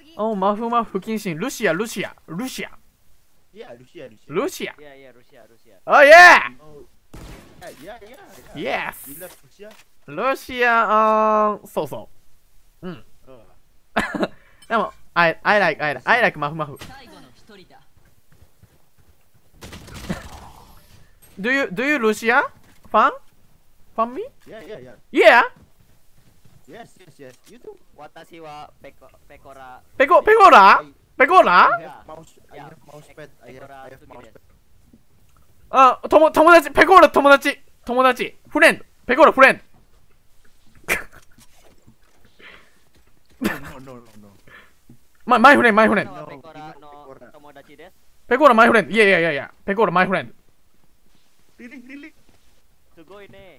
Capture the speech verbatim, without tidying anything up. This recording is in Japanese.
お、マフマフ不謹慎。ルシア、ルシア、ルシア。 Yeah, Rusia, Rusia. ルシア。 Yeah, yeah, Rusia, Rusia. Oh yeah! Oh, yeah, yeah, yeah. Yes! You love Rusia? ルシア、うん、そうそう。うん。 Oh. でも、I, I like, I like, I like マフマフ。Do you, do you ルシア fan? Fan me? Yeah, yeah, yeah. Yeah! Yes, yes, yes. You too. 私はペコペコラ。 ペコ、ペコラペコ I ラ have mouse. I have mouse pad. I have, I have mouse pad. あ、とも、友達、ペコーラ友達、友達、フレンド、ペコーラフレンド。 No, no, no, no, no. ま、マイフレンド、マイフレンド。 ペコラの友達です。 ペコーラマイフレンド。いやいやいやいや、ペコーラマイフレンド。 Really, really? すごいね。